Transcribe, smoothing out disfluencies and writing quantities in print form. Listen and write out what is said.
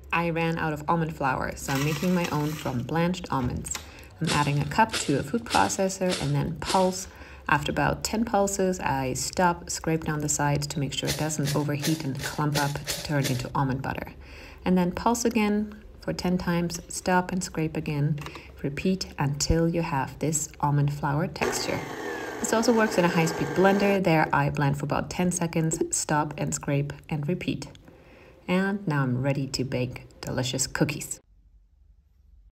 I ran out of almond flour, so I'm making my own from blanched almonds. I'm adding a cup to a food processor and then pulse. After about 10 pulses, I stop, scrape down the sides to make sure it doesn't overheat and clump up to turn into almond butter. And then pulse again for 10 times, stop and scrape again. Repeat until you have this almond flour texture. This also works in a high-speed blender. There I blend for about 10 seconds, stop and scrape and repeat. And now I'm ready to bake delicious cookies.